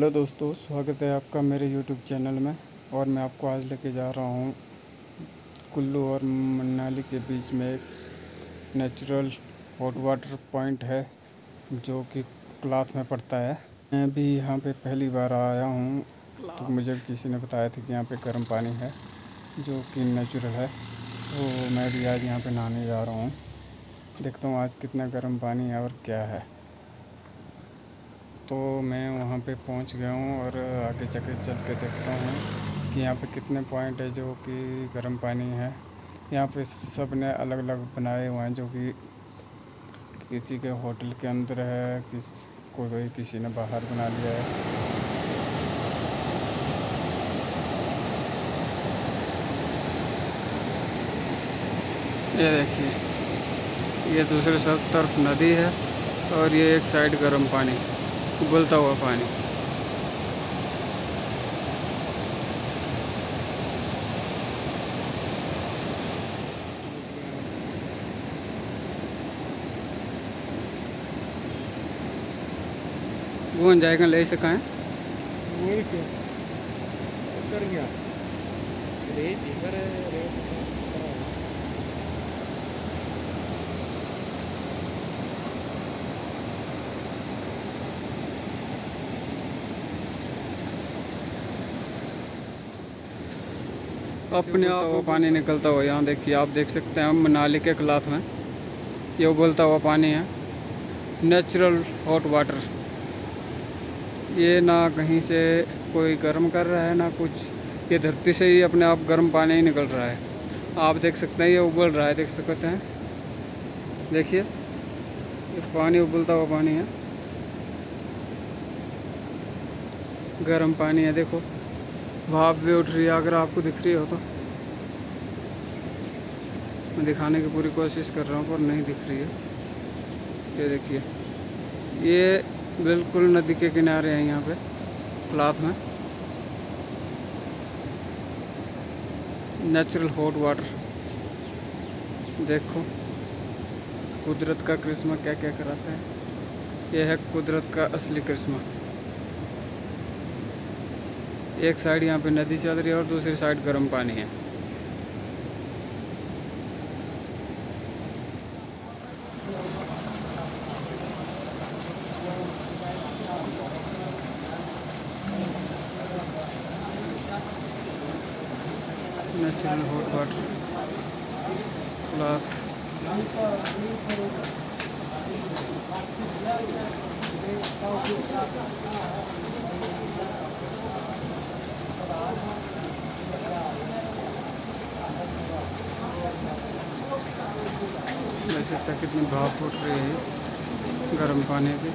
Hello दोस्तों, स्वागत है आपका मेरे यूट्यूब चैनल में। और मैं आपको आज लेके जा रहा हूँ कुल्लू और मनाली के बीच में एक नेचुरल हॉट वाटर पॉइंट है जो कि क्लाथ में पड़ता है। मैं भी यहाँ पे पहली बार आया हूँ, तो मुझे किसी ने बताया था कि यहाँ पे गर्म पानी है जो कि नेचुरल है। तो मैं भी आज यहाँ पे नहाने जा रहा हूँ। देखता हूँ आज कितना गर्म पानी है और क्या है। तो मैं वहाँ पे पहुँच गया हूँ और आगे जाके चल के देखता हूँ कि यहाँ पे कितने पॉइंट है जो कि गर्म पानी है। यहाँ पे सब ने अलग अलग बनाए हुए हैं, जो कि किसी के होटल के अंदर है, किसी ने बाहर बना लिया है। ये देखिए, ये दूसरे सब तरफ नदी है और ये एक साइड गर्म पानी, उबलता हुआ पानी। कौन जाएगा ले सका है वही क्या कर गया रेत इधर है, रेत अपने आप वो पानी निकलता हुआ। यहाँ देखिए, आप देख सकते हैं मनाली के क्लाथ में ये उबलता हुआ पानी है, नेचुरल हॉट वाटर। ये ना कहीं से कोई गर्म कर रहा है ना कुछ, ये धरती से ही अपने आप गर्म पानी ही निकल रहा है। आप देख सकते हैं ये उबल रहा है, देख सकते हैं। देखिए, ये पानी उबलता हुआ पानी है, गर्म पानी है। देखो, भाप भी उठ रही है। अगर आपको दिख रही हो तो मैं दिखाने की पूरी कोशिश कर रहा हूँ पर नहीं दिख रही है। ये देखिए, ये बिल्कुल नदी के किनारे है, यहाँ पे क्लाथ में नेचुरल हॉट वाटर। देखो कुदरत का करिश्मा क्या क्या कराता है। यह है कुदरत का असली करिश्मा। एक साइड यहाँ पे नदी चल रही है और दूसरी साइड गर्म पानी है। Natural hot water cloth. देख सकते हैं कितनी भाप उठ रही है गर्म पानी की।